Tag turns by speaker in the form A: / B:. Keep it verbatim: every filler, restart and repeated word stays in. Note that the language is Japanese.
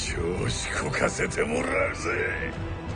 A: 調子こかせてもらうぜ。